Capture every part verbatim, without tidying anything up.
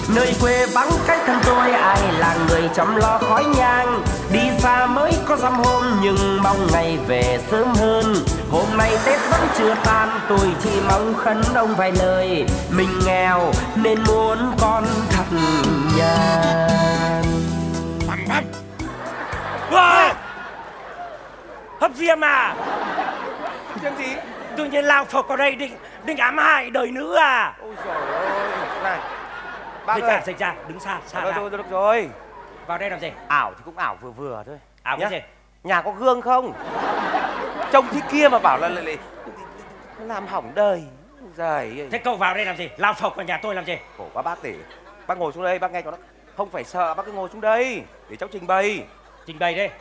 Nơi quê vắng cách thân tôi, ai là người chăm lo khói nhang. Đi xa mới có dăm hôm nhưng mong ngày về sớm hơn. Hôm nay Tết vẫn chưa tan, tôi chỉ mong khấn ông vài lời. Mình nghèo nên muốn con thật nhàn. Thằng Hấp wow. Hấp diêm à? Diêm gì? Tự nhiên lao phộc ở đây định định ám hại đời nữ à? Ôi trời ơi. Này bác Dịch ơi. ra, dịch ra, đứng xa, xa Thôi ra. thôi được rồi. Vào đây làm gì? Ảo thì cũng ảo vừa vừa thôi. Ảo cái gì? Nhà có gương không? Trông thế kia mà bảo là lại lại làm hỏng đời. Giời. Thế cậu vào đây làm gì? Lao phộc vào nhà tôi làm gì? Khổ quá bác tỷ. Bác ngồi xuống đây, bác nghe cho nó. Không phải sợ, bác cứ ngồi xuống đây để cháu trình bày. Trình bày đi.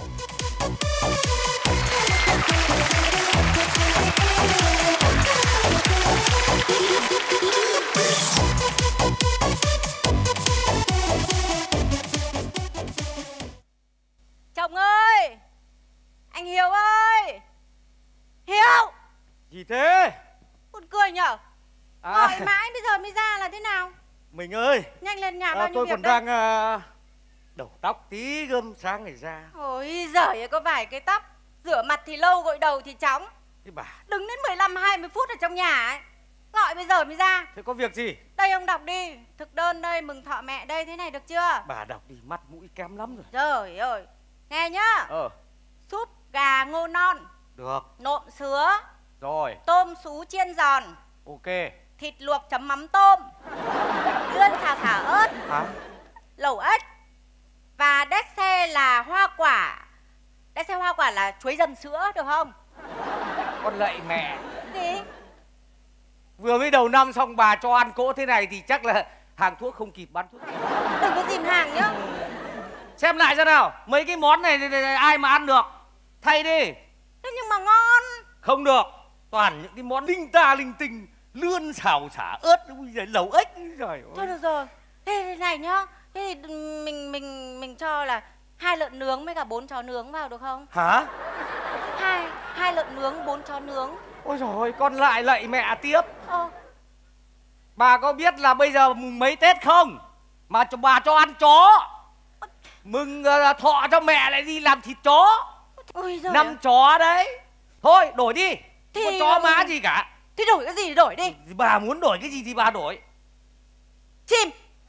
Chồng ơi! Anh Hiếu ơi! Hiếu! Gì thế? Buồn cười nhở? À. Gọi mãi bây giờ mới ra là thế nào? Mình ơi! Nhanh lên nhà à, bao nhiêu tôi việc còn đấy? đang à, đầu tóc tí gươm sáng này ra. Ôi giời ơi, có vài cái tóc. Rửa mặt thì lâu, gội đầu thì chóng. Thế bà. Đứng đến mười lăm hai mươi phút ở trong nhà ấy. Gọi bây giờ mới ra. Thế có việc gì? Đây ông đọc đi. Thực đơn đây, mừng thọ mẹ đây, thế này được chưa? Bà đọc đi, mắt mũi kém lắm rồi. Trời ơi. Nghe nhá. Ờ. Súp gà ngô non. Được. Nộm sứa. Rồi. Tôm sú chiên giòn. Ok. Thịt luộc chấm mắm tôm. Lươn xào xả ớt. Hả? Lẩu ếch. Và dessert là hoa quả. Dessert hoa quả là chuối dầm sữa được không? Con lạy mẹ. Gì? Vừa mới đầu năm xong bà cho ăn cỗ thế này thì chắc là hàng thuốc không kịp bán thuốc. Đừng có dìm hàng nhá. Xem lại xem nào. Mấy cái món này, này, này ai mà ăn được. Thay đi. Thế nhưng mà ngon. Không được. Toàn những cái món linh ta linh tinh. Lươn xào xả ớt, lẩu ếch. Trời Thôi được rồi. Thế thế này nhá. Thế thì mình mình mình cho là hai lợn nướng với cả bốn chó nướng vào được không? Hả? Hai hai lợn nướng, bốn chó nướng. Ôi dồi ôi, con lại lạy mẹ tiếp. Ờ. Bà có biết là bây giờ mùng mấy Tết không? Mà cho bà cho ăn chó. Mừng uh, thọ cho mẹ lại đi làm thịt chó. Ôi giời. Năm chó đấy. Thôi đổi đi. Thì... Không có chó má gì cả. Thì đổi cái gì thì đổi đi. Bà muốn đổi cái gì thì bà đổi. Chim.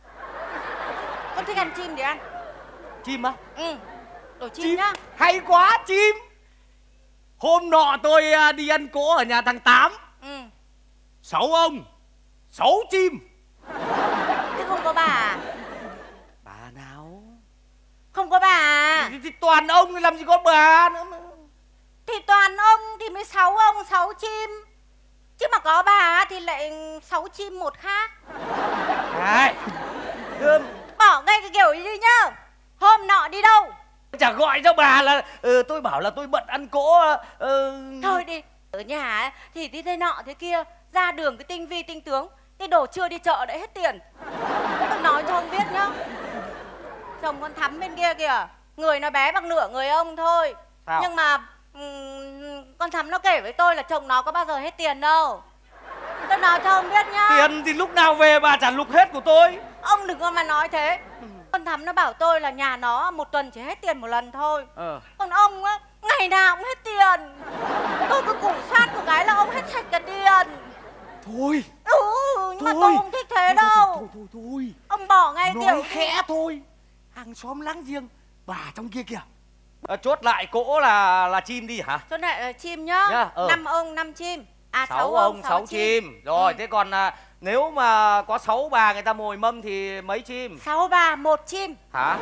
Con thích ăn chim thì ăn. Chim á? Ừ. Đổi chim, Chim nhá. hay quá, chim. Hôm nọ tôi uh, đi ăn cỗ ở nhà thằng Tám. Ừ. Sáu ông, sáu chim. Thế không có bà à? Bà nào? Không có bà à? Thì, thì toàn ông làm gì có bà nữa mà. Thì toàn ông thì mới sáu ông, sáu chim. Chứ mà có bà thì lại sáu chim một khác. Này, Gươm. Bỏ ngay cái kiểu ấy đi nhá. Hôm nọ đi đâu? Chả gọi cho bà là ừ, tôi bảo là tôi bận ăn cỗ. Ừ... Thôi đi. Ở nhà ấy, thì đi thế nọ thế kia. Ra đường cái tinh vi tinh tướng. Cái đồ chưa đi chợ đã hết tiền. Tôi nói cho ông biết nhá. Chồng con Thắm bên kia kìa. Người nó bé bằng nửa người ông thôi. Sao? Nhưng mà um, con Thắm nó kể với tôi là chồng nó có bao giờ hết tiền đâu. Tôi nói cho ông biết nhá. Tiền thì lúc nào về bà trả lục hết của tôi. Ông đừng có mà nói thế. Con Thắm nó bảo tôi là nhà nó một tuần chỉ hết tiền một lần thôi. Ờ. Còn ông á, ngày nào cũng hết tiền. Tôi cứ củ soát một cái là ông hết sạch cả tiền. Thôi. Ừ, nhưng mà tôi không thích thế đâu. Thôi thôi thôi, thôi. Ông bỏ ngay nói kiểu khẽ thôi. Hàng xóm láng giềng, bà trong kia kìa. À, chốt lại cỗ là là chim đi hả? Chốt lại là chim nhá. Nhá, ờ. Năm ông, năm chim. À sáu, sáu ông, ông, sáu chim. chim. Rồi, ừ. thế còn à, nếu mà có sáu bà người ta mồi mâm thì mấy chim? Sáu bà, một chim. Hả?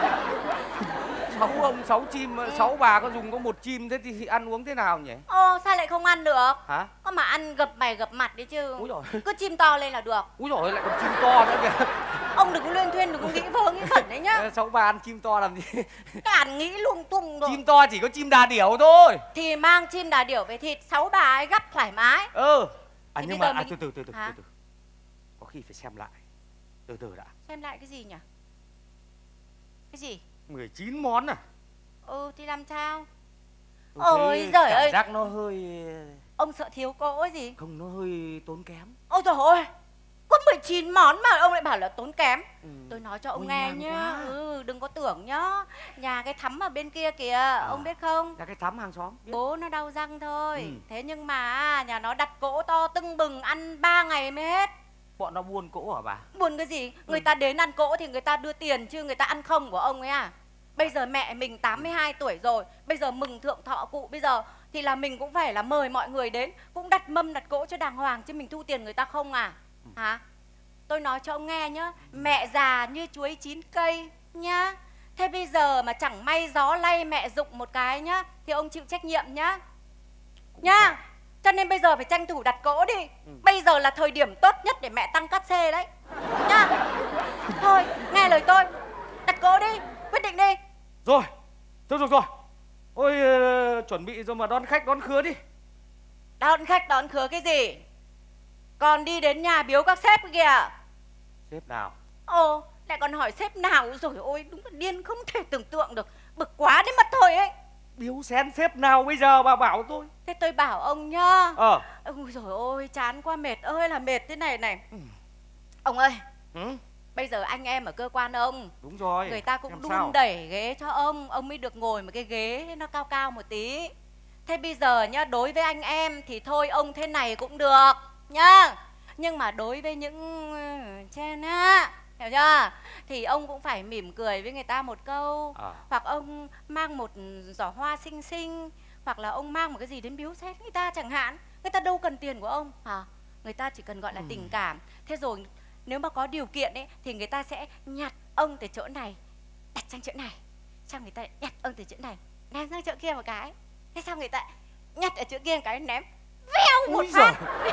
Sáu ông, sáu chim, ừ. Sáu bà có dùng có một chim, thế thì ăn uống thế nào nhỉ? Ồ, sao lại không ăn được? Hả? Có mà ăn gập mày gập mặt đi chứ. Úi dồi. Cứ chim to lên là được. Úi dồi, lại còn chim to nữa kìa. Ông đừng có luyên thuyên, đừng có nghĩ vớ nghĩ vẩn đấy nhá. Sáu bà ăn chim to làm gì? Cản nghĩ lung tung rồi. Chim to chỉ có chim đà điểu thôi. Thì mang chim đà điểu về thịt, sáu bà ấy gắp thoải mái. Ừ. À Thì nhưng bây mà giờ à, mình... từ từ từ từ, Hả? từ từ. Có khi phải xem lại. Từ từ đã. Xem lại cái gì nhỉ? Cái gì? mười chín món à? Ừ thì làm sao? Tôi Ôi giời cảm ơi. giác nó hơi... Ông sợ thiếu cỗ gì? Không, nó hơi tốn kém. Ôi trời ơi, có mười chín món mà ông lại bảo là tốn kém. Ừ. Tôi nói cho ông Ôi, nghe nhá. Ừ, đừng có tưởng nhá. Nhà cái Thắm ở bên kia kìa, à, ông biết không? Nhà cái Thắm hàng xóm biết. Bố nó đau răng thôi. Ừ. Thế nhưng mà nhà nó đặt cỗ to tưng bừng, ăn ba ngày mới hết. Bọn nó buôn cỗ hả bà? Buồn cái gì? Người ừ. ta đến ăn cỗ thì người ta đưa tiền chứ người ta ăn không của ông ấy à? Bây giờ mẹ mình tám mươi hai tuổi rồi, bây giờ mừng thượng thọ cụ, bây giờ thì là mình cũng phải là mời mọi người đến, cũng đặt mâm đặt cỗ cho đàng hoàng chứ mình thu tiền người ta không à? Ừ. Hả? Tôi nói cho ông nghe nhá, mẹ già như chuối chín cây nhá. Thế bây giờ mà chẳng may gió lay mẹ rụng một cái nhá, thì ông chịu trách nhiệm nhá. Nhá. Cho nên bây giờ phải tranh thủ đặt cỗ đi. Ừ. Bây giờ là thời điểm tốt nhất để mẹ tăng cát xê đấy. Nhá. Thôi, nghe lời tôi. Đặt cỗ đi, quyết định đi. Rồi, thôi rồi rồi. Ôi, uh, chuẩn bị rồi mà đón khách đón khứa đi. Đón khách đón khứa cái gì? Còn đi đến nhà biếu các sếp kìa. Sếp nào? Ồ, lại còn hỏi sếp nào. Rồi ôi, đúng là điên không thể tưởng tượng được. Bực quá đến mất thôi ấy. Biếu xén sếp nào bây giờ bà bảo tôi? Thế tôi bảo ông nhá. Ờ. Ôi dồi ôi, chán quá, mệt ơi là mệt thế này này. Ừ. Ông ơi. Ừ? Bây giờ anh em ở cơ quan ông. Đúng rồi. Người ta cũng em đun sao? đẩy ghế cho ông. Ông mới được ngồi một cái ghế nó cao cao một tí. Thế bây giờ nhá, đối với anh em thì thôi ông thế này cũng được nhá. Nhưng mà đối với những trên á, hiểu chưa? Thì ông cũng phải mỉm cười với người ta một câu. À. Hoặc ông mang một giỏ hoa xinh xinh, hoặc là ông mang một cái gì đến biếu xén người ta chẳng hạn. Người ta đâu cần tiền của ông à? Người ta chỉ cần gọi là ừ. tình cảm. Thế rồi nếu mà có điều kiện ấy thì người ta sẽ nhặt ông từ chỗ này đặt sang chỗ này, xong người ta nhặt ông từ chỗ này ném sang chỗ kia một cái, thế xong người ta nhặt ở chỗ kia một cái ném veo một phát.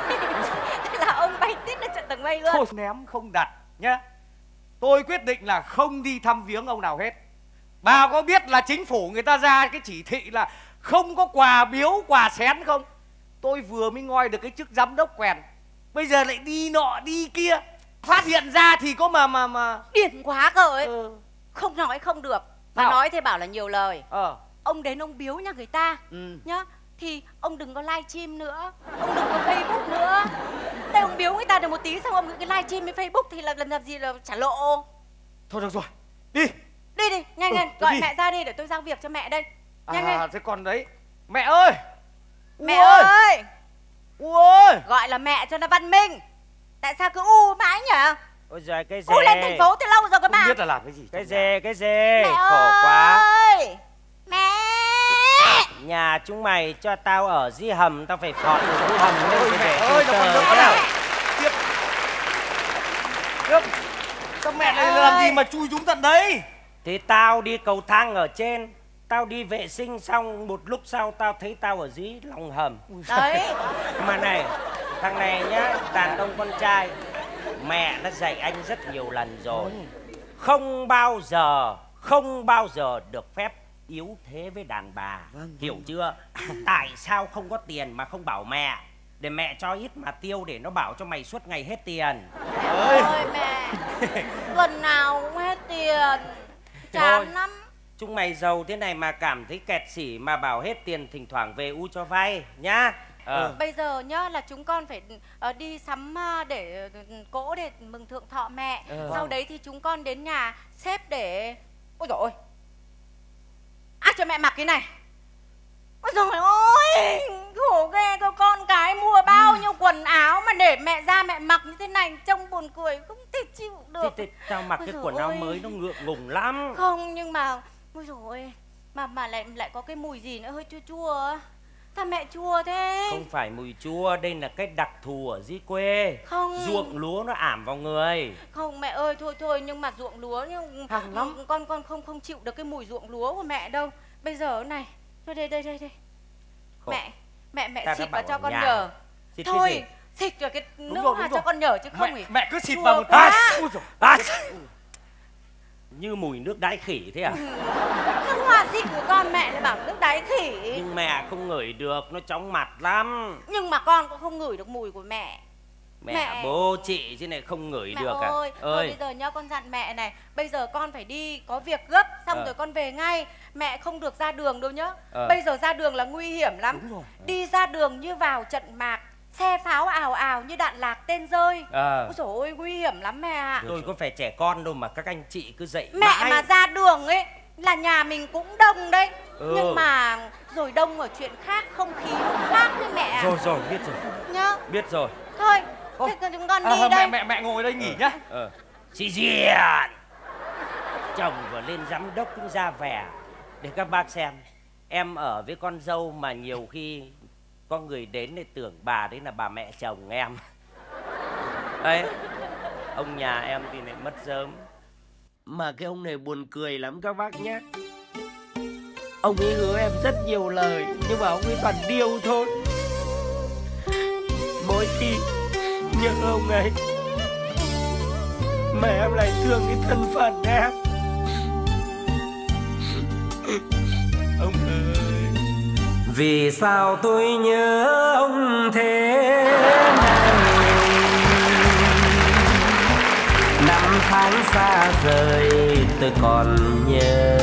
Thế là ông bay tít lên trận tầng mây luôn. Thôi ném không đặt nhá. Tôi quyết định là không đi thăm viếng ông nào hết. Bà có biết là chính phủ người ta ra cái chỉ thị là không có quà biếu quà xén không? Tôi vừa mới ngoi được cái chức giám đốc quèn, bây giờ lại đi nọ đi kia, phát hiện ra thì có mà mà mà điên quá cơ ấy. Ừ. Không nói không được. Mà nói thì bảo là nhiều lời. Ờ. Ông đến ông biếu nhà người ta ừ. nhá, thì ông đừng có livestream nữa, ông đừng có Facebook nữa. Đây ông biếu người ta được một tí xong ông cái livestream với Facebook thì là lần làm gì là trả lộ. Thôi được rồi, đi. Đi đi, nhanh ừ, nhanh, gọi đi. Mẹ ra đi để tôi giao việc cho mẹ đây. Nhanh à, nhanh. Thế còn đấy, mẹ ơi. Mẹ ơi. ơi. U ơi. Gọi là mẹ cho nó văn minh. Tại sao cứ u mãi nhỉ? Ôi giời, cái gì? U lên thành phố từ lâu rồi cơ mà. Không biết là làm cái gì. Cái gì, cái gì? Mẹ khổ quá. ơi. Mẹ. Nhà chúng mày cho tao ở dưới hầm, tao phải phọt từ dưới hầm lên. Ôi mẹ ơi, nó còn nữa nào. Tiếp. Tiếp. Sao mẹ lại làm gì mà chui xuống tận đây? Thì tao đi cầu thang ở trên, tao đi vệ sinh xong một lúc sau tao thấy tao ở dưới lòng hầm. Đấy. Mà này, thằng này nhá, đàn ông con trai, mẹ đã dạy anh rất nhiều lần rồi. Không bao giờ, không bao giờ được phép yếu thế với đàn bà. Vâng, hiểu vâng. chưa? Tại sao không có tiền mà không bảo mẹ, để mẹ cho ít mà tiêu, để nó bảo cho mày suốt ngày hết tiền. Mẹ ơi mẹ, lần nào cũng hết tiền, chán lắm. Chúng mày giàu thế này mà cảm thấy kẹt xỉ mà bảo hết tiền, thỉnh thoảng về u cho vay nhá. Ờ. Ừ. Bây giờ nhá là chúng con phải uh, đi sắm uh, để uh, cỗ để mừng thượng thọ mẹ. Ừ. Sau đấy thì chúng con đến nhà sếp để... Ôi dồi ôi, ai cho mẹ mặc cái này? Ôi dồi ôi, khổ ghê cơ, con cái mua bao nhiêu quần áo mà để mẹ ra mẹ mặc như thế này trông buồn cười, không thể chịu được. Thì, thì tao mặc ôi cái quần áo mới nó ngượng ngùng lắm. Không, nhưng mà ôi dồi ôi, mà mà lại lại có cái mùi gì nữa hơi chua chua. Sao mẹ chua thế? Không phải mùi chua, đây là cái đặc thù ở dưới quê. Không. Ruộng lúa nó ảm vào người. Không mẹ ơi, thôi thôi, nhưng mà ruộng lúa nhưng lắm. con con không không chịu được cái mùi ruộng lúa của mẹ đâu. Bây giờ này, thôi đây đây đây đây. Khổ. Mẹ, mẹ mẹ xịt vào cho con nhờ. Xịt thôi, xịt vào cái nước hoa cho con nhờ chứ không thì mẹ cứ xịt vào một phát. À, như mùi nước đái khỉ thế à? Ừ. Nước hoa xịt của con mẹ lại bảo nước đái khỉ. Nhưng mẹ không ngửi được, nó chóng mặt lắm. Nhưng mà con cũng không ngửi được mùi của mẹ. Mẹ, mẹ bố chị chứ này không ngửi mẹ được à? Ơi, ơi bây giờ nhá, con dặn mẹ này, bây giờ con phải đi có việc gấp, xong ờ. rồi con về ngay. Mẹ không được ra đường đâu nhá. ờ. Bây giờ ra đường là nguy hiểm lắm. Đi ra đường như vào trận mạc, xe pháo ào ào như đạn lạc tên rơi. Ờ. Ôi dồi ôi, nguy hiểm lắm mẹ ạ. Tôi có phải trẻ con đâu mà các anh chị cứ dậy Mẹ mãi. mà ra đường ấy là nhà mình cũng đông đấy. Ừ. Nhưng mà rồi đông ở chuyện khác, không khí nó khác đấy mẹ. Rồi rồi, biết rồi. Nhá. Biết rồi. Thôi, Ô, thế chúng con đi à, đây. mẹ mẹ mẹ ngồi đây nghỉ nhá. Ờ. Chị Diện, chồng vừa lên giám đốc cũng ra vẻ để các bác xem. Em ở với con dâu mà nhiều khi có người đến để tưởng bà đấy là bà mẹ chồng em. Đấy, ông nhà em thì lại mất sớm. Mà cái ông này buồn cười lắm các bác nhé. Ông ấy hứa em rất nhiều lời, nhưng mà ông ấy toàn điêu thôi. Mỗi khi nhớ ông ấy mà em lại thương cái thân phận em. Ông ơi, vì sao tôi nhớ ông thế này? Năm tháng xa rời tôi còn nhớ,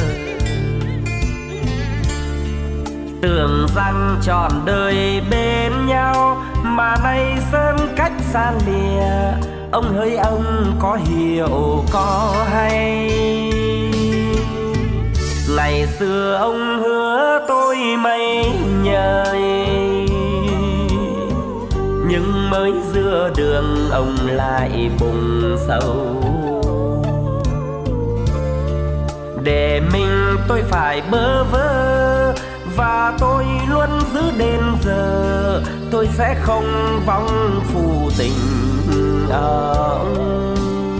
tưởng rằng trọn đời bên nhau mà nay sớm cách xa lìa. Ông hỡi ông có hiểu có hay, ngày xưa ông hứa tôi mấy nhời, nhưng mới giữa đường ông lại bùng sâu. Để mình tôi phải bơ vơ và tôi luôn giữ đến giờ, tôi sẽ không vong phù tình ông.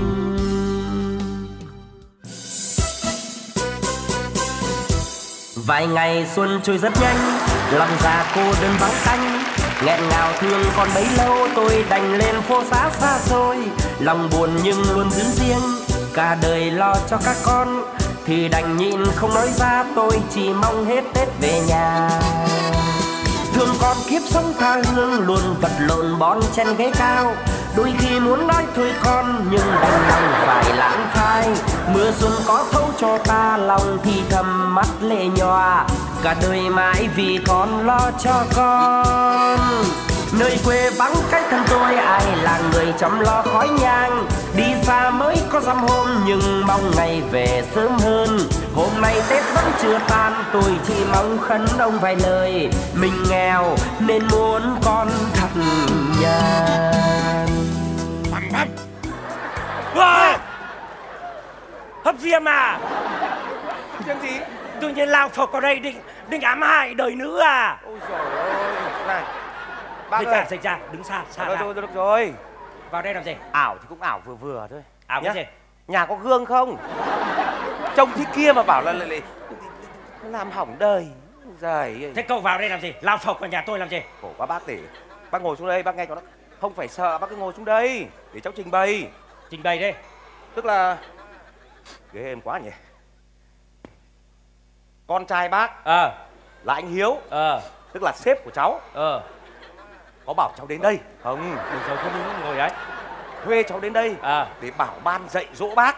Vài ngày xuân trôi rất nhanh, lòng già cô đơn vắng tanh, nghẹn ngào thương còn bấy lâu tôi đành lên phố xá xa xôi. Lòng buồn nhưng luôn giữ riêng, cả đời lo cho các con thì đành nhịn không nói ra, tôi chỉ mong hết Tết về nhà. Thương con kiếp sống tha hương luôn vật lộn bon chen ghế cao, đôi khi muốn nói thôi con nhưng đành lòng phải lãng phai. Mưa xuân có thấu cho ta lòng thì thầm mắt lệ nhòa, cả đời mãi vì con lo cho con. Nơi quê vắng cách thân tôi ai là người chăm lo khói nhang, đi xa mới có dăm hôm nhưng mong ngày về sớm hơn. Hôm nay Tết vẫn chưa tan, tôi chỉ mong khấn ông vài lời, mình nghèo nên muốn con thật nhàn. Wow! Hấp diêm à? Diêm gì? Tự nhiên lao phộc vào đây định định ám hại đời nữ à? Ôi trời ơi, này bác Dịch ơi. ra, dịch ra, đứng xa, xa Được ra. rồi, được rồi. Vào đây làm gì? Ảo thì cũng ảo vừa vừa thôi. Ảo cái gì? Nhà có gương không? Trông thế kia mà bảo là lại, lại làm hỏng đời. Giời. Thế cậu vào đây làm gì? Lao phộc vào nhà tôi làm gì? Khổ quá bác, để bác ngồi xuống đây, bác nghe cho nó. Không phải sợ, bác cứ ngồi xuống đây để cháu trình bày. Trình bày đi. Tức là ghê êm quá nhỉ. Con trai bác Ờ. là anh Hiếu, Ờ. tức là sếp của cháu, Ờ. có bảo cháu đến đây không? Được rồi, không đứng ngồi đấy. Thuê cháu đến đây Ờ. để bảo ban dạy dỗ bác.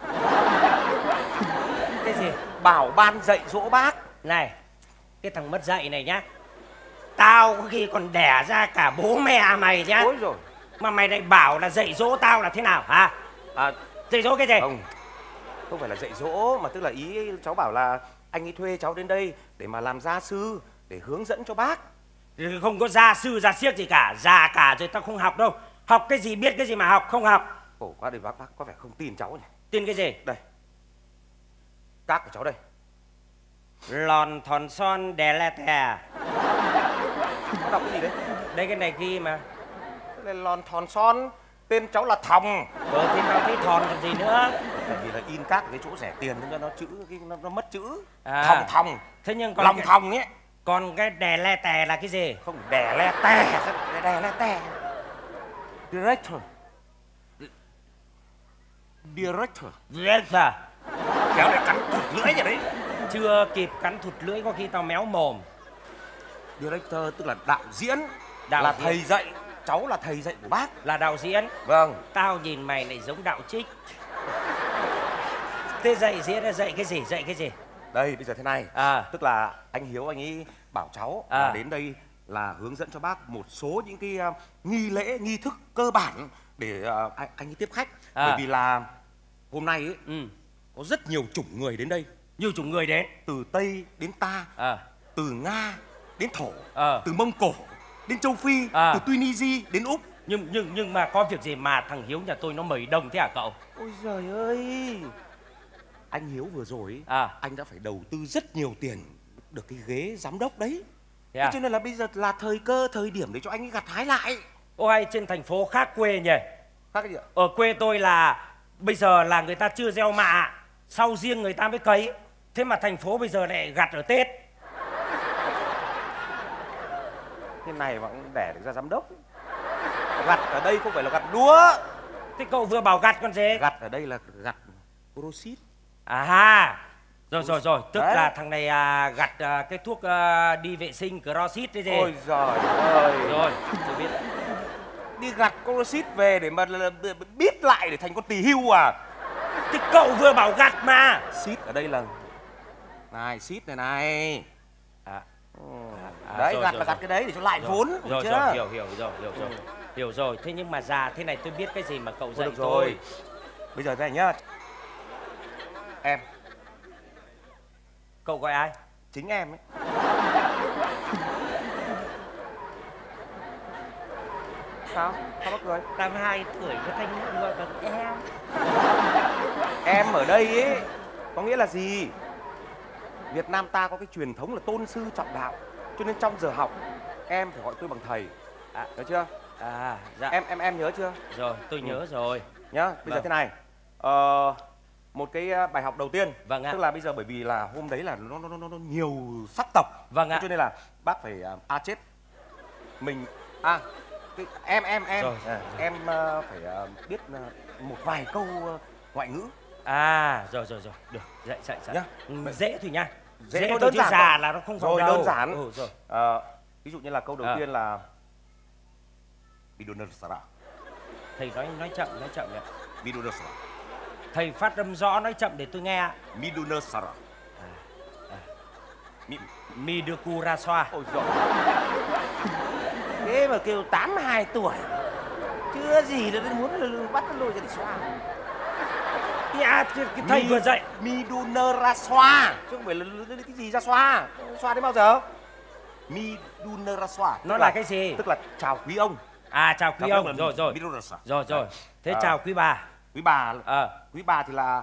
Cái gì? Bảo ban dạy dỗ bác. Này, cái thằng mất dạy này nhá, tao có khi còn đẻ ra cả bố mẹ mày nhá. Ôi rồi. Mà mày lại bảo là dạy dỗ tao là thế nào hả? À, Dạy dỗ cái gì? không, không phải là dạy dỗ, mà tức là ý cháu bảo là anh ấy thuê cháu đến đây để mà làm gia sư, để hướng dẫn cho bác. Không có gia sư gia siếc gì cả, già cả rồi tao không học đâu. Học cái gì biết cái gì mà học, không học. Khổ quá, đây bác, bác có vẻ không tin cháu nhỉ. Tin cái gì? Đây, các của cháu đây. Lòn thòn son đè le tè. Nó đọc cái gì đấy? Đây cái này ghi mà. Cái này lòn thòn son, tên cháu là Thòng. Ờ thì tao thấy thòn còn gì nữa. Tại vì là in các cái chỗ rẻ tiền nên cho nó chữ, cái nó, nó mất chữ. À. Thòng thòng. Thế nhưng còn Lòng cái, thòng ấy. còn cái đè le tè là cái gì? Không, đè le tè, đè le tè. Director. Director. Director. Kéo để cắn thụt lưỡi vậy đấy. Chưa kịp cắn thụt lưỡi có khi tao méo mồm. Director tức là đạo diễn, Đạo là diễn. thầy dạy, cháu là thầy dạy của bác. Là đạo diễn. Vâng. Tao nhìn mày lại giống đạo trích. Thế dạy diễn là dạy cái gì? Dạy cái gì? Đây bây giờ thế này, À. tức là anh Hiếu anh ấy bảo cháu À. là đến đây là hướng dẫn cho bác một số những cái uh, nghi lễ, nghi thức cơ bản để uh, anh, anh ấy tiếp khách. À. Bởi vì là hôm nay ấy, ừ. có rất nhiều chủng người đến đây. Nhiều chủng người đến. Từ Tây đến ta, à. từ Nga đến Thổ, à. từ Mông Cổ đến Châu Phi, à. từ Tunisia đến Úc. Nhưng nhưng nhưng mà có việc gì mà thằng Hiếu nhà tôi nó mời đông thế hả cậu? Ôi giời ơi, anh Hiếu vừa rồi ấy, à. anh đã phải đầu tư rất nhiều tiền được cái ghế giám đốc đấy. Thế à? Cho nên là bây giờ là thời cơ, thời điểm để cho anh ấy gặt hái lại. Ôi, trên thành phố khác quê nhỉ? Khác cái gì ạ? Ở quê tôi là bây giờ là người ta chưa gieo mạ, sau riêng người ta mới cấy. Thế mà thành phố bây giờ lại gặt ở Tết. Thế này mà cũng đẻ được ra giám đốc. Gặt ở đây không phải là gặt lúa. Thế cậu vừa bảo gặt con gì? Gặt ở đây là gặt Crosit. À ha. Rồi rồi rồi, tức đấy. Là thằng này à, gặt à, cái thuốc à, đi vệ sinh Crosit đấy gì. Ôi giời ơi. Rồi, tôi biết. Đi gặt Crosit về để mà biết lại để thành con tỳ hưu à? Thì cậu vừa bảo gặt mà. Xít ở đây là này, xít này này. À. À, đấy, rồi, gặt rồi, là rồi. Gặt cái đấy để cho lại rồi, vốn. Rồi, chưa? rồi, hiểu, hiểu, rồi, hiểu rồi. Hiểu rồi, thế nhưng mà già thế này tôi biết cái gì mà cậu dạy tôi. Rồi. Bây giờ thế này nhá. Em. Cậu gọi ai? Chính em ấy. Sao? Sao bác cười? Tao hai tuổi cái thanh gọi bằng em. Em ở đây ấy có nghĩa là gì? Việt Nam ta có cái truyền thống là tôn sư trọng đạo, cho nên trong giờ học em phải gọi tôi bằng thầy. À, nhớ chưa? À, dạ. Em em em nhớ chưa? Rồi, tôi nhớ ừ. rồi. Nhá, bây vâng. giờ thế này. Ờ, một cái bài học đầu tiên. Vâng ạ. Tức là bây giờ bởi vì là hôm đấy là nó nó nó, nó nhiều sắc tộc. Vâng ạ. Cho nên là bác phải à chết. Mình à cái, em em em rồi. À, em uh, phải uh, biết uh, một vài câu uh, ngoại ngữ. À, rồi rồi rồi, được, dạy dạy dạy. Nhá. Ừ, dễ thôi nha. Dễ, dễ thôi, đơn giản già là nó không rồi, đâu. đơn giản. Ừ, rồi. À, ví dụ như là câu đầu à. tiên là Midunasara. Thầy nói nói chậm, nói chậm nhỉ. Midunasara. Thầy phát âm rõ nói chậm để tôi nghe. Midunasara. À, à. Mi, Midukuraswa. Ôi giời. Thế mà kêu tám mươi hai tuổi chưa gì nữa muốn bắt nó lôi ra để xoa. À, cái, cái thầy Mi, vừa dạy Midunaswa chứ không phải là cái gì ra xoa. Xoa đến bao giờ? Midunaswa. Nó là, là cái gì? Tức là chào quý ông. À, chào quý ông. Rồi rồi. Rồi rồi. Thế à, chào quý bà. Quý bà. À. Quý bà thì là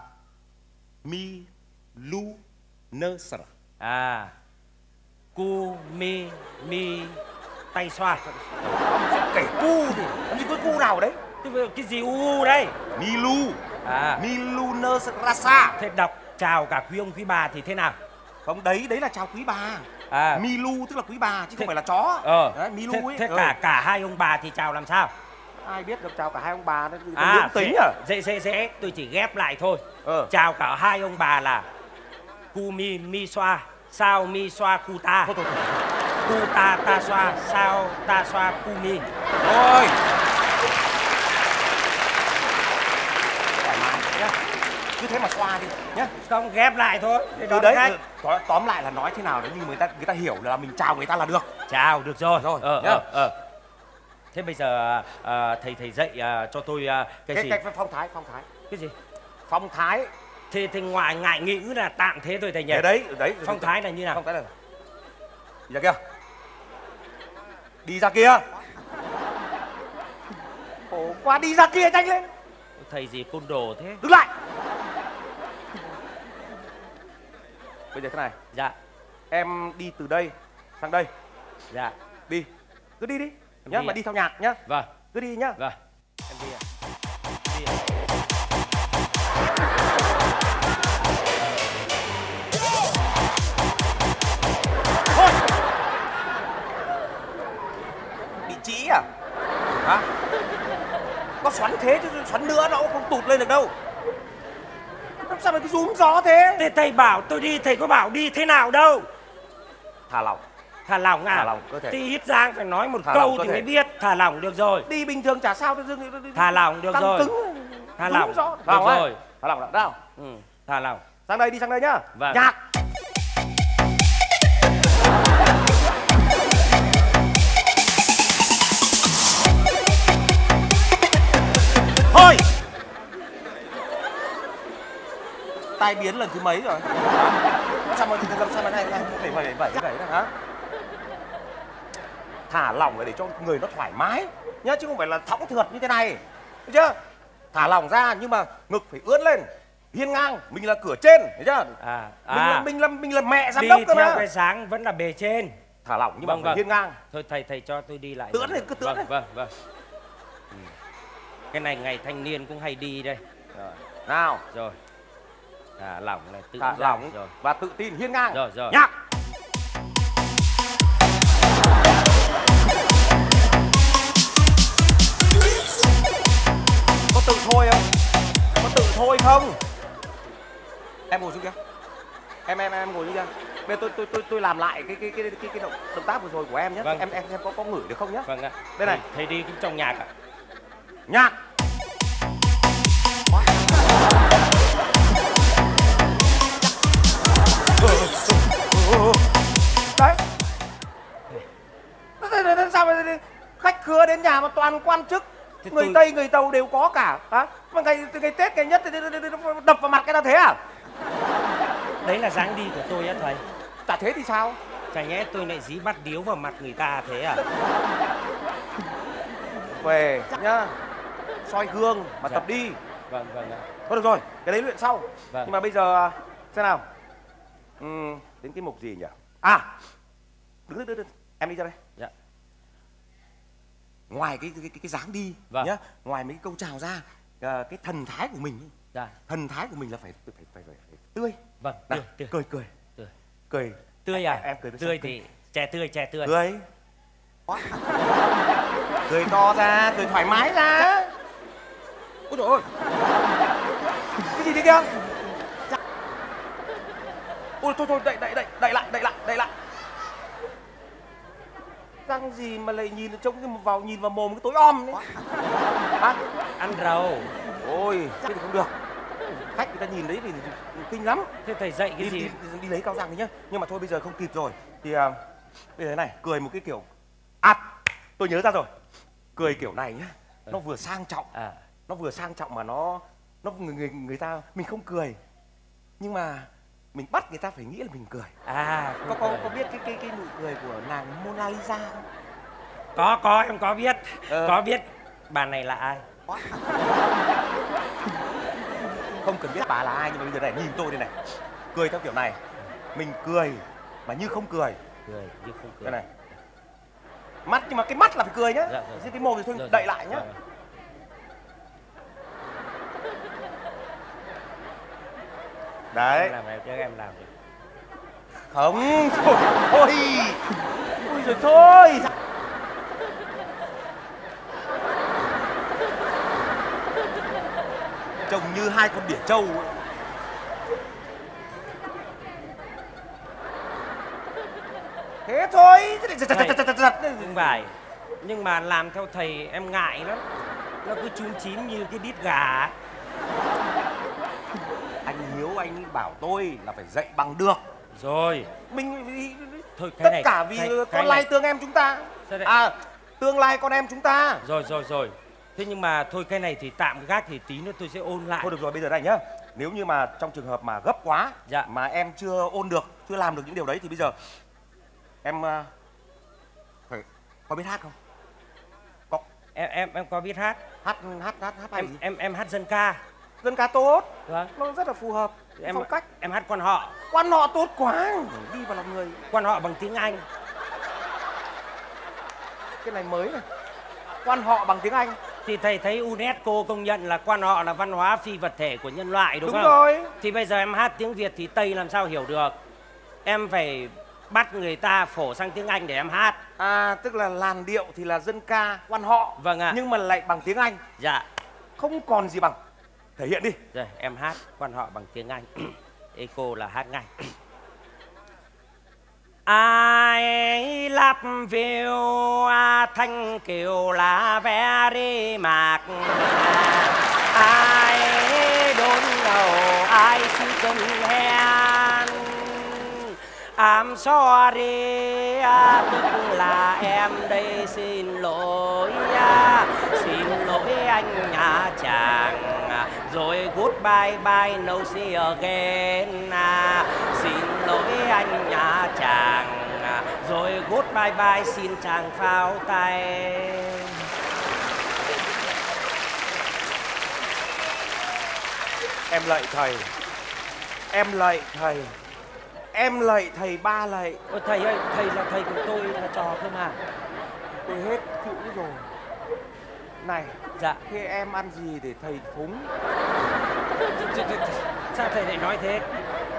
Milunasara. À. Cu mi mi tay xoa. Kể cu thì làm gì có cu nào ở đấy? Cái gì u đây? Milu. À. Milunasara. Thế đọc chào cả quý ông quý bà thì thế nào? Không, đấy đấy là chào quý bà. À. Milu tức là quý bà chứ thế, không phải là chó. Ờ. Đấy, Milu thế, ấy. Thế ừ. cả cả hai ông bà thì chào làm sao? Ai biết được chào cả hai ông bà nó à, tính à? Dễ dễ dễ, tôi chỉ ghép lại thôi. Ờ. Chào cả hai ông bà là cu mi mi xoa, sao mi xoa cu ta. Thôi, thôi, thôi. Cu ta ta xoa, sao ta xoa cu mi. Thôi. Cứ thế mà xoa đi nhá. Không, ghép lại thôi. Từ đấy ừ, tóm lại là nói thế nào đấy nhưng người ta người ta hiểu là mình chào người ta là được. Chào được rồi. Rồi. Ờ, ờ, ờ. Thế bây giờ à, thầy thầy dạy à, cho tôi à, cái, cái gì? Cái phong thái, phong thái. Cái gì? Phong thái. Thì thì ngoại ngại ngữ là tạm thế thôi thầy nhỉ. Đấy đấy, đấy. Phong thái là như nào? Phong thái là đi ra kia. Đi ra kia. Khổ quá, đi ra kia nhanh lên. Thầy gì côn đồ thế? Đứng lại. Bây giờ thế này. Dạ. Em đi từ đây sang đây. Dạ. Đi. Cứ đi đi. Em nhá, đi mà à? Đi theo nhạc nhá. Vâng. Cứ đi nhá. Vâng. Em đi ạ. Đi ạ. Thôi. Bị trĩ à? Hả? Có xoắn thế chứ xoắn nữa nó cũng không tụt lên được đâu. Làm sao mà cứ rúm gió thế? Thế thầy bảo tôi đi, thầy có bảo đi thế nào đâu. Thả lỏng. Thả lỏng à? Thả lỏng cơ thể. Thì ít Giang phải nói một thả câu thì mới biết. Thả lỏng được rồi. Đi bình thường chả sao. Dưng, thả lỏng được căng rồi. Cứng. Thả lỏng gió. được Lỏng rồi. Thả lỏng nào. Ừ, thả lỏng. Sang đây, đi sang đây nhá. Vâng. Nhạc. tai biến lần thứ mấy rồi? Sao mà làm sao mà này này phải vậy vậy vậy đó hả? Thả lỏng để cho người nó thoải mái nhá, chứ không phải là thõng thượt như thế này, hiểu chưa? Thả lỏng ra nhưng mà ngực phải ưỡn lên, hiên ngang, mình là cửa trên, hiểu chưa? À, Mình à. là mình là mình là mẹ giám Đi đốc cơ theo mà. cái dáng vẫn là bề trên. Thả lỏng nhưng Vâng, mà phải vâng. hiên ngang. Thôi thầy thầy cho tôi đi lại. Tưỡn này, cứ tưỡn Vâng, này. vâng, vâng. Ừ. Cái này ngày thanh niên cũng hay đi đây. Rồi. Nào, Rồi. Thả lỏng này, tự thả ra. lỏng Rồi. và tự tin hiên ngang. Rồi, rồi. Nhạc. Có tự thôi không? Có tự thôi không? Em ngồi xuống kia. Em em em ngồi xuống kia. Bây giờ tôi tôi tôi tôi làm lại cái cái cái cái cái động, động tác vừa rồi của em nhé. Vâng. Em em xem có có ngửi được không nhé? Vâng ạ. Đây này. Thầy, thầy đi cũng trong nhạc ạ. Nhạc. Đấy. Sao mà khách khứa đến nhà mà toàn quan chức, Thế người tôi- Tây người Tàu đều có cả, hả? Mà ngày ngày Tết ngày nhất thì đập vào mặt cái ta thế à? Đấy là dáng đi của tôi á thầy. Chả thế thì sao? Chả nhẽ tôi lại dí bắt điếu vào mặt người ta thế à? Về nhá, soi gương mà Dạ. tập đi. Vâng, vâng ạ. Thôi được rồi, cái đấy luyện sau. Vâng. Nhưng mà bây giờ xem nào. Ừm, đến cái mục gì nhỉ? À, đứng đứng đứng, đứng. Em đi ra đây. Dạ. Ngoài cái cái cái, cái dáng đi Vâng. nhá, ngoài mấy cái câu chào ra, à, cái thần thái của mình, Dạ. thần thái của mình là phải phải phải phải, phải, phải tươi. Vâng, Nào, tươi, tươi. cười cười Tươi. cười. Tươi à? Em, em cười với Tươi sao? thì trẻ tươi, trẻ tươi. Cười. Cười to ra, cười thoải mái ra. Ôi trời ơi. Cái gì thế kia? Ôi thôi thôi, đậy đậy đậy đậy lại, đậy lại, đậy lại. Răng gì mà lại nhìn trông cái vào nhìn vào mồm cái tối om đấy. À, Ăn rau. ôi, thế thì không được. Khách người ta nhìn đấy thì, thì, thì kinh lắm. Thế thầy dạy cái Đi, gì? đi, đi, đi lấy cao răng đi nhá. Nhưng mà thôi bây giờ không kịp rồi. Thì à, bây giờ thế này, cười một cái kiểu ạt. Tôi nhớ ra rồi. Cười kiểu này nhá, nó vừa sang trọng, À, nó vừa sang trọng mà nó nó người người người ta mình không cười. Nhưng mà mình bắt người ta phải nghĩ là mình cười. à Có có có biết cái cái cái nụ cười của nàng Mona Lisa không? có có em có biết. Ờ. Có biết. Bà này là ai? Không cần biết bà là ai nhưng mà bây giờ này nhìn tôi đây này. Cười theo kiểu này. Mình cười mà như không cười. Cười chứ không cười. Đây này. Mắt nhưng mà cái mắt là phải cười nhá. Dạ, dạ. Chứ cái mồm thì thôi Dạ, đậy dạ, lại nhá. dạ. Đấy. Em làm em trước em làm đi. Không, thôi, thôi. Ôi giời thôi. Trông như hai con đỉa trâu ấy. Thế thôi. Không phải. Nhưng mà làm theo thầy em ngại lắm. Nó cứ chúm chím như cái đít gà. Anh Hiếu anh bảo tôi là phải dạy bằng được. Rồi. Mình Thôi cái tất này cả vì cái- con cái lai này- tương em chúng ta. Sao đấy? À, tương lai con em chúng ta. Rồi rồi rồi. Thế nhưng mà thôi cái này thì tạm gác thì tí nữa tôi sẽ ôn lại. Thôi được rồi, bây giờ này nhá. Nếu như mà trong trường hợp mà gấp quá Dạ. mà em chưa ôn được, chưa làm được những điều đấy thì bây giờ em uh, phải có biết hát không? Có Em em em có biết hát. hát hát hát hát bài Em gì? em em hát dân ca. Dân ca tốt, Vâng. nó rất là phù hợp. Em Phong cách em hát quan họ. quan họ tốt quá, đi vào lòng người. Quan họ bằng tiếng Anh. Cái này mới này. Quan họ bằng tiếng Anh. Thì thầy thấy UNESCO công nhận là quan họ là văn hóa phi vật thể của nhân loại đúng, Đúng không? rồi. Thì bây giờ em hát tiếng Việt thì Tây làm sao hiểu được? Em phải bắt người ta phổ sang tiếng Anh để em hát. À, tức là làn điệu thì là dân ca quan họ. Vâng ạ. Nhưng mà lại bằng tiếng Anh. Dạ. Không còn gì bằng. Thể hiện đi. Rồi em hát quan họ bằng tiếng Anh. Eco là hát ngay. I love you, thanh kiều là very much. I don't know, I shouldn't have. I'm sorry, tức là em đây xin lỗi, xin lỗi anh nhà chàng. rồi goodbye bye no see again. À, xin lỗi anh nhà chàng, à, rồi goodbye bye xin chàng pháo tay. Em lạy thầy, em lạy thầy, em lạy thầy ba lạy. Ôi thầy ơi, thầy là thầy của tôi là trò cơ mà. Tôi hết chữ rồi. Này, Dạ. thế em ăn gì để thầy phúng? Sao thầy lại nói thế?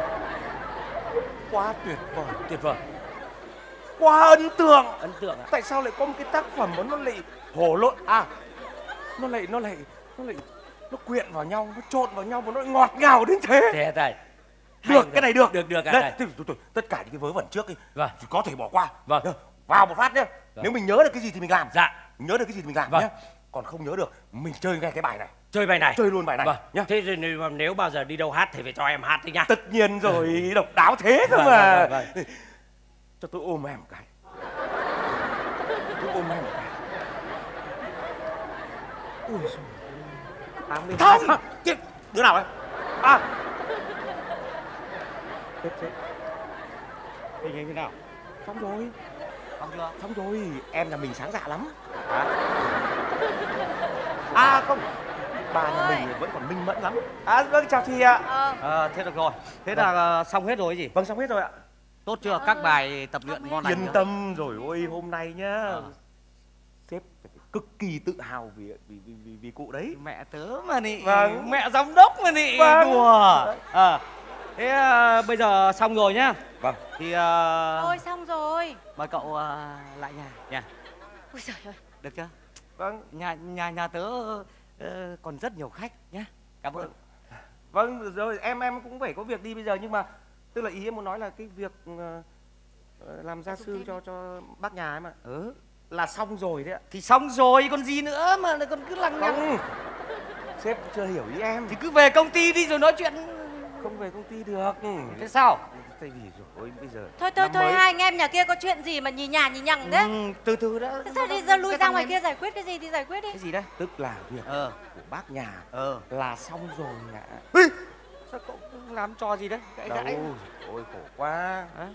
Quá tuyệt vời, Tuyệt vời, quá ấn tượng. ấn tượng ạ. Tại sao lại có một cái tác phẩm mà nó lại hổ lộn à? Nó lại nó lại nó lại nó quyện vào nhau, nó trộn vào nhau mà nó lại ngọt ngào đến thế. Thế thầy. Được, Hay cái này được. Được được ạ Đấy, thầy. thôi, thôi, thôi, tất cả những cái vớ vẩn trước đi Vâng. thì có thể bỏ qua. Vâng. Được, vào một phát nhá. Vâng. Nếu mình nhớ được cái gì thì mình làm. Dạ. Nhớ được cái gì thì mình làm Vâng. nhá. Còn không nhớ được, mình chơi ngay cái bài này. Chơi bài này. Chơi luôn bài này Vâng. nhá. Thế thì nếu, nếu bao giờ đi đâu hát thì phải cho em hát đi nha. Tất nhiên rồi, độc đáo thế cơ Vâng, mà. vâng, vâng, Cho tôi ôm em một cái. Tôi ôm em một cái. Ui giời. Không! Kìa, đứa nào ấy? À! Chết chết. Tình hình thế nào? Xong rồi. Xong chưa? Xong rồi. Em nhà mình sáng dạ lắm. À, à không. Bà nhà Ôi. mình vẫn còn minh mẫn lắm. À vâng, chào chị ạ. Ờ. Ờ, thế được rồi. Thế là ờ, xong hết rồi gì? Vâng, xong hết rồi ạ. Tốt chưa? Ờ, Các bài tập luyện xong ngon hết. lành Yên chưa? tâm rồi, ôi hôm nay nhá. Ờ. Sếp phải cực kỳ tự hào vì vì vì, vì, vì cụ đấy. Mẹ tớ mà nị. Vâng. Mẹ giám đốc mà nị. Vâng. Đùa. Ờ. Thế ờ, bây giờ xong rồi nhá. Vâng. Thì ờ, Ôi xong rồi. mời cậu ờ, lại nhà nha. Ôi giời ơi. Được chưa? Vâng. Nhà nhà nhà tớ ờ, còn rất nhiều khách nhá. Cảm ơn. Vâng, rồi em em cũng phải có việc đi bây giờ, nhưng mà tức là ý em muốn nói là cái việc ờ, ờ, làm gia sư cho cho bác nhà ấy mà Ừ. là xong rồi đấy ạ. Thì xong rồi còn gì nữa mà lại còn cứ lằng nhằng. Không, sếp chưa hiểu ý em. Thì cứ về công ty đi rồi nói chuyện. Không về công ty được. Thế sao? Tại vì rồi bây giờ Thôi thôi năm thôi mới. hai anh em nhà kia có chuyện gì mà nhì nhà nhì nhằng thế? Ừ, từ từ đã. Thế sao đi ra lui Cái ra thằng ngoài em- kia giải quyết cái gì thì giải quyết đi. Cái gì đấy? Tức là việc Ờ. của bác nhà Ờ. là xong rồi ạ. Sao cậu làm trò gì đấy? Gãy Đâu, gãy. ôi khổ quá. Hả?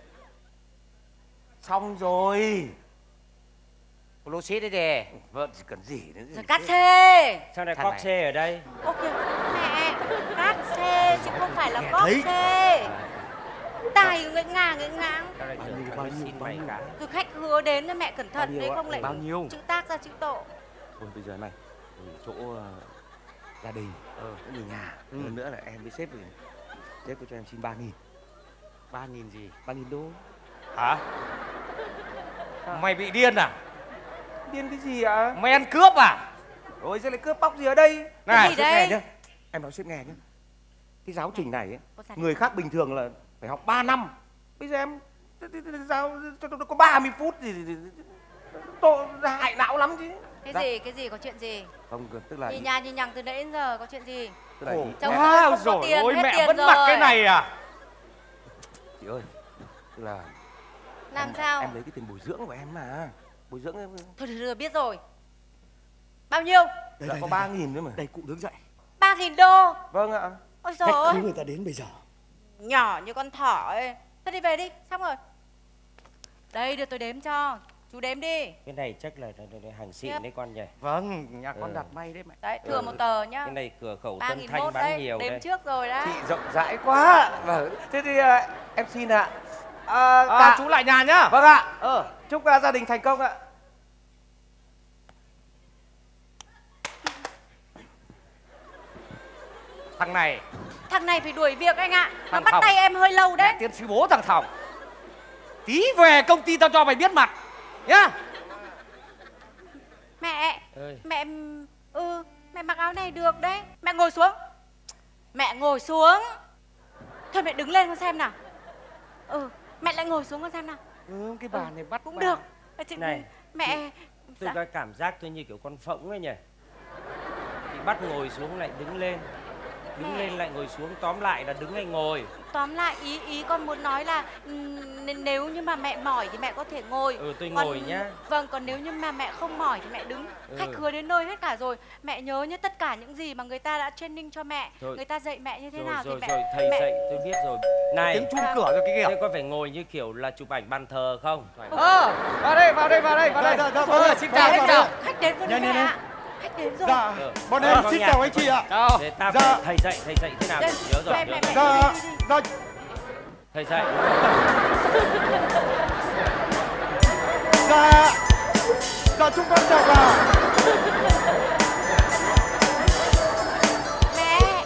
Xong rồi. Lô xít đấy đề. Vâng, chỉ cần gì nữa. Rồi cắt xê. Sao lại Thằng có này. xe ở đây? Ok. Mẹ, cắt xê chứ không phải là Nghe cóp thấy. xê. Tài ngưỡng ngang ngưỡng ngang. Sao lại tưởng bao tôi nhiêu, xin bao mày nhiêu? cả? Rồi khách hứa đến mẹ cẩn Bao thận nhiêu đấy ạ? không lại Bao nhiêu? chữ tác ra chữ tổ. Thôi bây giờ này, ở chỗ ờ, gia đình, Ờ. cũng người nhà. Ừ. Hơn nữa là em với sếp thì sếp có cho em xin ba nghìn. Ba nghìn gì? Ba nghìn đô. Hả? Mày bị điên à? Điên cái gì ạ? Mày ăn cướp à? Ôi sao lại cướp bóc gì ở đây? Cái gì sếp nghe đây? nhá. Em nói sếp nghe nhá. Cái giáo trình này ấy, Có sẵn. người khác bình thường là phải học ba năm. Bây giờ em giáo cho tôi có ba mươi phút gì thì tội hại não lắm chứ. Cái Dạ. gì, cái gì, có chuyện gì? Không, tức là Nhì nhà nhì nhằng từ nãy đến giờ có chuyện gì? tức là Khổ ý- Chồng em- tôi không có rồi tiền, ôi hết mẹ tiền vẫn rồi. mặc cái này à? chị ơi, tức là Làm em, sao? em lấy cái tiền bồi dưỡng của em mà. Bồi dưỡng em Thôi thôi thôi biết rồi. Bao nhiêu? đã có ba nghìn nữa mà. Đây cụ đứng dậy. Ba nghìn đô. Vâng ạ. Ôi trời ơi. người ta đến bây giờ. Nhỏ như con thỏ ấy. Thôi đi về đi, xong rồi. Đây đưa tôi đếm cho. Chú đếm đi. Cái này chắc là, là, là, là hàng xịn Tiếp. đấy con nhỉ? Vâng, nhà con Ừ. đặt may đấy mẹ. Đấy, thừa Ừ. một tờ nhá. Cái này cửa khẩu Ba Tân nghìn Thanh mốt bán đấy, nhiều đếm đấy. trước rồi đấy. Chị rộng rãi quá. Vâng. Thế thì à, em xin ạ. À, À, cả... chú lại nhà nhá. Vâng ạ. Ờ. Chúc à, gia đình thành công ạ. Thằng này, Thằng này phải đuổi việc anh ạ. Nó Thằng bắt Thòng. tay em hơi lâu đấy. mẹ tiên sư bố thằng Thòng. Tí về công ty tao cho mày biết mặt. Nhá. Mẹ, Ơi. mẹ ừ, mẹ mặc áo này được đấy. Mẹ ngồi xuống. Mẹ ngồi xuống. Thôi mẹ đứng lên con xem nào. Ừ, mẹ lại ngồi xuống con xem nào. Ừ, cái bà này bắt Cũng bà. được. Ờ, chị- Này, Mẹ Tôi dạ. có cảm giác tôi như kiểu con phỗng ấy nhỉ? Thì bắt ngồi xuống lại đứng lên. Đứng lên lại ngồi xuống, tóm lại là đứng hay ngồi? Tóm lại ý ý con muốn nói là ừm, nếu như mà mẹ mỏi thì mẹ có thể ngồi. Ừ, tôi Còn- ngồi nhá. Vâng, còn nếu như mà mẹ không mỏi thì mẹ đứng. Ừ. Khách khứa đến nơi hết cả rồi. Mẹ nhớ nhé, tất cả những gì mà người ta đã training cho mẹ, Rồi. người ta dạy mẹ như thế Rồi nào rồi thì mẹ rồi, thầy mẹ dạy tôi biết rồi. Này, Tiếng chuông cửa rồi cái thế kìa. có phải ngồi như kiểu là chụp ảnh bàn thờ không? Ờ, vào đây, vào đây, vào đây, vào đây. Dạ, dạ, Ờ, dạ, xin dạ, chào, dạ, xin dạ. chào. khách đến rồi Nhanh, mẹ nhanh, nhanh. ạ. Khách đến rồi. Dạ, Ừ. bọn Ờ, em con xin nhạc. chào anh chị ạ. Chào. Để ta Dạ. phải thầy dạy, thầy dạy thế nào? Đây, Nhớ rồi, mẹ, nhớ mẹ, rồi. mẹ. Dạ, đi, đi, đi. dạ, Thầy dạy. dạ, dạ chúng con chào bà. Mẹ.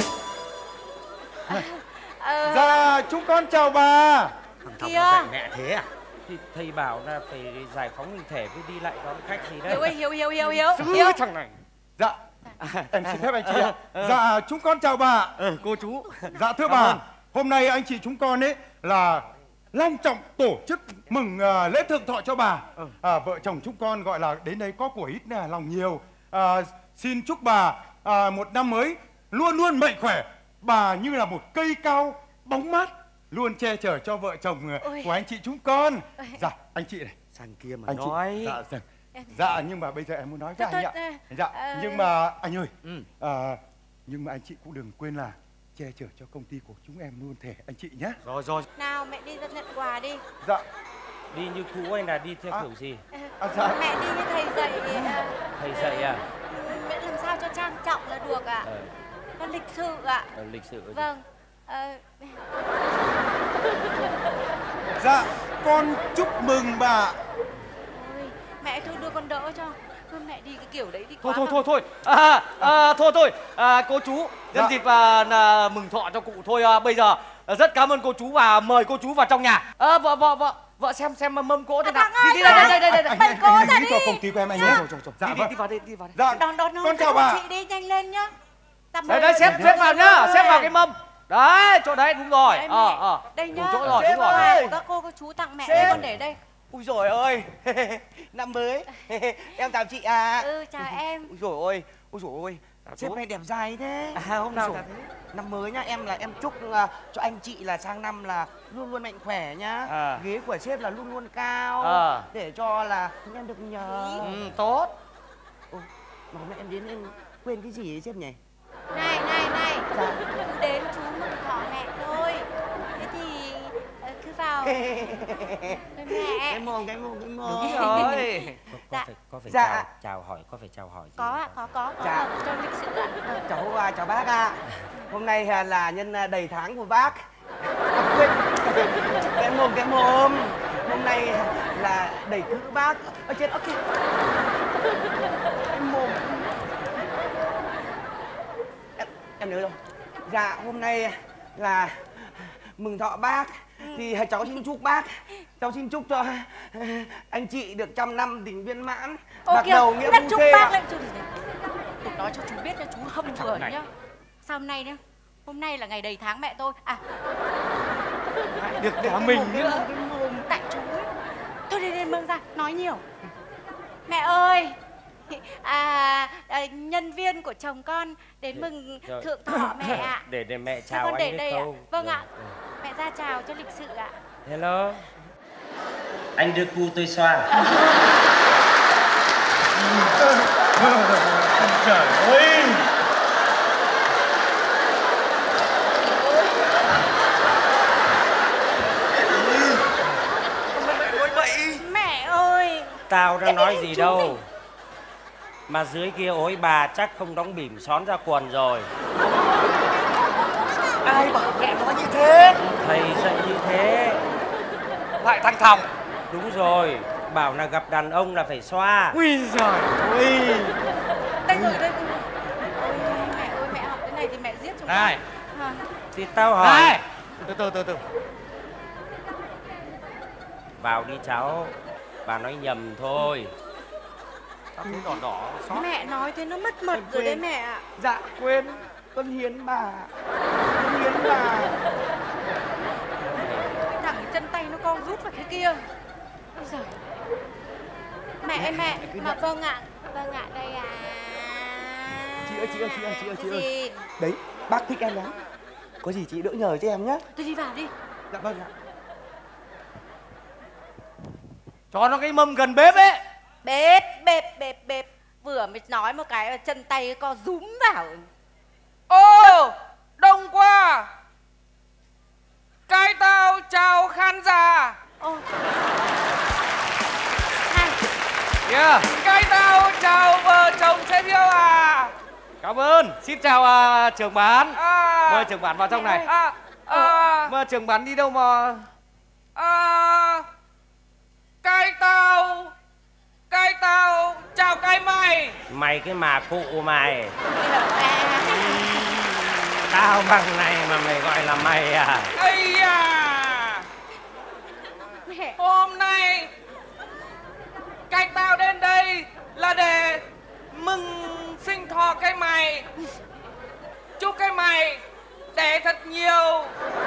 Ờ, Dạ, chúng con chào bà. Kìa. Dạy mẹ thế à? Thì thầy bảo là phải giải phóng hình thể với đi lại đón khách gì Hiếu ơi, đấy. Hiếu, Hiếu, Hiếu, Hiếu. Cứ Hiếu. thằng này. Dạ, em xin phép anh chị ạ. Dạ, chúng con chào bà. Ờ, cô chú. Dạ thưa Cảm bà, ơn. hôm nay anh chị chúng con ấy là long trọng tổ chức mừng à, lễ thượng thọ cho bà. À, vợ chồng chúng con gọi là đến đây có của ít nè, lòng nhiều. À, xin chúc bà à, một năm mới luôn luôn mạnh khỏe. Bà như là một cây cao bóng mát, luôn che chở cho vợ chồng à, Ôi. của anh chị chúng con. Dạ, anh chị này. Sang kia mà Anh chị. nói. Dạ, dạ. Dạ, nhưng mà bây giờ em muốn nói với Thôi, anh thôi, ạ. ờ, Dạ, ờ. nhưng mà anh ơi, Ừ. à, nhưng mà anh chị cũng đừng quên là che chở cho công ty của chúng em luôn thể anh chị nhé. Rồi rồi. Nào mẹ đi ra nhận quà đi. Dạ, Đi như cũ hay là đi theo À. kiểu gì? à, dạ. Mẹ đi như thầy dạy. ờ, Thầy dạy à? Mẹ làm sao cho trang trọng là được ạ. Ờ, Con lịch sự ạ. ờ, lịch sự. Vâng. Ờ, Dạ, con chúc mừng bà. ôi, mẹ thôi đưa con đỡ cho. Thôi mẹ đi cái kiểu đấy đi Thôi quá thôi mà. thôi thôi. À, à, thôi thôi. À, cô chú, nhân Dạ. dịp à, là mừng thọ cho cụ thôi à, bây giờ à, rất cảm ơn cô chú và mời cô chú vào trong nhà. À, vợ vợ vợ vợ xem xem mâm cỗ thế À, nào. Thắng ơi, Đi đi đây đây đây đây đây. Anh, Bày anh, cô anh ra nghĩ đi. cho công ty của em anh nhé. Rồi rồi rồi. Dạ, Đi đi vâng. đi vào đây, đi vào đây. Dạ, Đón đón đón con cái chào cụ bà. chị đi, nhanh lên nhá. Ta Đây mời đây xếp chị xếp vào nhá, ơi. xếp vào cái mâm. Đấy, chỗ đấy đúng rồi. Đây, Ờ mẹ. ờ. Đây Đúng nhá. chỗ rồi, Sếp đúng rồi. ơi, của các cô các chú tặng mẹ Sếp. đây, con để đây. Ui dồi ôi, năm mới. Em chào chị à. Ừ, chào em. Ui dồi ôi, ui dồi ôi, sếp này đẹp dài thế. À, hôm nào Ui chả dồi, thế. năm mới nhá, em là em chúc à, cho anh chị là sang năm là luôn luôn mạnh khỏe nhá. À. Ghế của sếp là luôn luôn cao. À. Để cho là chúng em được nhờ. Ừ, tốt. Ôi, mà hôm nay em đến em quên cái gì ấy sếp nhỉ? Này, này, này. Dạ. Cứ đến chú mừng thọ mẹ thôi. Thế thì ờ, cứ vào với mẹ. Cái mồm, cái mồm, cái mồm. Đúng rồi. Có, có Dạ. phải có phải Dạ. chào chào hỏi, có phải chào hỏi gì Có không? ạ, có, có. Dạ. Vâng, cho lịch sự ạ. Vâng. Cháu à, chào bác ạ. Hôm nay à, là nhân à, đầy tháng của bác. À, quên. Cái mồm, cái mồm. Hôm nay là đầy cữ bác. Ở trên, ok. Cái mồm. Em, em nhớ rồi. Dạ, hôm nay là mừng thọ bác. Thì à, cháu xin chúc bác. Cháu xin chúc cho à, anh chị được trăm năm tình viên mãn. Ô Bạc kìa, đầu nghĩa đất phu chúc thê bác ạ. lại chú Tôi nói cho chú biết cho chú hâm vừa này. nhá. Sao hôm nay nhá? Hôm nay là ngày đầy tháng mẹ tôi. À, Được cả mình Cái nữa. mồm, cái mồm. tại chú ấy. Thôi đi lên mương ra, nói nhiều. Mẹ ơi, à, à, nhân viên của chồng con đến mừng Rồi. thượng thọ mẹ ạ. Để để mẹ Cho chào con anh để biết đây ạ. không? Vâng Rồi, ạ. rồi. Mẹ ra chào cho lịch sự ạ. Hello. Anh đưa cu tôi xoa. Trời ơi. Mẹ ơi, Tao đang nói gì đâu. Mà dưới kia ối bà chắc không đóng bỉm xón ra quần rồi. Ai bảo mẹ nói như thế? Thầy dạy như thế. Lại thằng Thòng. Đúng rồi. Bảo là gặp đàn ông là phải xoa. Ui giời ơi. đây rồi, đây rồi. Ôi mẹ ơi, mẹ học cái này thì mẹ giết chúng ta. Này. À, Thì tao hỏi. Này. Từ từ từ từ. Vào đi cháu. Bà nói nhầm thôi. Tao thấy đỏ đỏ xót. mẹ nói thế nó mất mật Em rồi đấy quên. mẹ ạ. Dạ quên, con hiến bà. Con hiến bà. Cái thằng chân tay nó co rút vào thế kia. Ôi giời. Mẹ ơi mẹ, mà vâng ạ. Vâng ạ, đây à. Chị ơi, chị ơi, chị ơi, chị ơi, chị Cái ơi. gì? Đấy, bác thích em lắm. Có gì chị đỡ nhờ cho em nhé. Tôi đi vào đi. Dạ vâng ạ. Cho nó cái mâm gần bếp ấy. Bếp, bếp, bếp, bếp. Vừa mới nói một cái chân tay co rúm vào. Ô, đông quá. Cái tao chào khán giả. Ô. Hai. Yeah. Cái tao chào vợ chồng xe phiêu à. Cảm ơn. Xin chào uh, trưởng bán. À. Mời trưởng bán vào trong này. À, à, Mà trưởng bán đi đâu mà? à, cái tao Cái tao chào cái mày. Mày cái mà cụ mày. Tao bằng này mà mày gọi là mày à? Ây da. Hôm nay cái tao đến đây là để mừng sinh thọ cái mày. Chúc cái mày đẻ thật nhiều.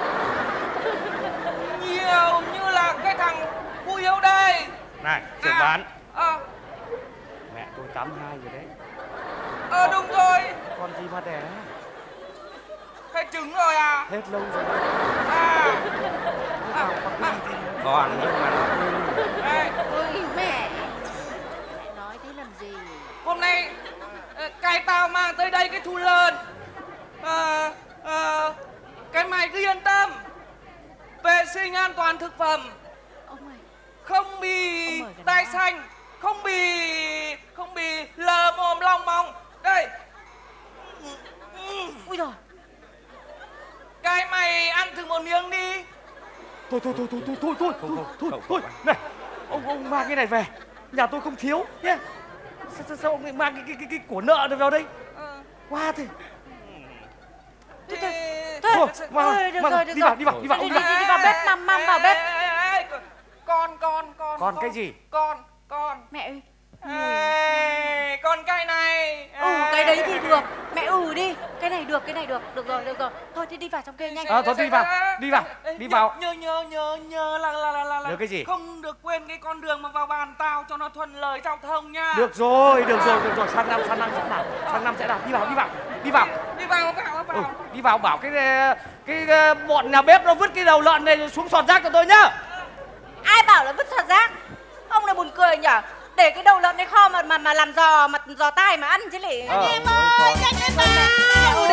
Nhiều như là cái thằng Phú Hiếu đây. Này, trưởng À, bán. Ờ, Mẹ tôi tám hai rồi đấy. ờ đúng rồi. Con gì mà đẻ? Hết trứng rồi à? Hết lâu rồi. À, à, à. Còn nhưng mà nó Đây, Ôi mẹ. Mẹ nói thế làm gì? hôm nay ờ, cái tao mang tới đây cái thu lớn. Ờ, ờ, cái mày cứ yên tâm. Vệ sinh an toàn thực phẩm. Ông ơi. Không bị Ông mời cái tai đó. xanh. Không bị Không bị lờ mồm long móng. Đây. Ui rồi. Cái mày ăn thử một miếng đi. Thôi thôi thôi thôi thôi thôi thôi Không, thôi không, thôi không, thôi. không. Này, ông ông mang cái này về. Nhà tôi không thiếu nhé. Sao, sao, sao ông lại mang cái cái cái, cái của nợ này vào đây? Ờ, Qua thì. thì... Thôi, Mang, thôi, được mang, rồi, được đi rồi. vào, đi vào, đi vào, Đi, đi đi, vào. đi, đi vào bếp, măm, măm vào bếp. Ê, ê, ê, Con, con, con. Con cái gì? Con, con. Mẹ ơi. Ê, con cái này. Ừ, cái đấy thì được. Mẹ ừ đi. Cái này được, cái này được. Được rồi, được rồi. Thôi thì đi vào trong kia nhanh. Ờ, thôi đi vào, đi vào, đi vào. Nhớ, nhớ, nhớ, nhớ là, là, là, là, là Nhớ cái gì? không được quên cái con đường mà vào bàn tao cho nó thuận lợi giao thông nha. Được rồi, được rồi, được rồi. Sang năm, sang năm sẽ làm. Sang năm sẽ làm. Đi vào, đi vào, đi vào. Đi vào, vào, vào. Ừ, đi vào bảo cái cái, cái bọn nhà bếp nó vứt cái đầu lợn này xuống sọt rác cho tôi nhá. Ai bảo là vứt sọt rác? Ông này buồn cười nhở? Để cái đầu lợn này kho mà mà mà làm giò mặt giò tai mà ăn chứ lị. Ờ, Anh em ơi, nhanh lên nào.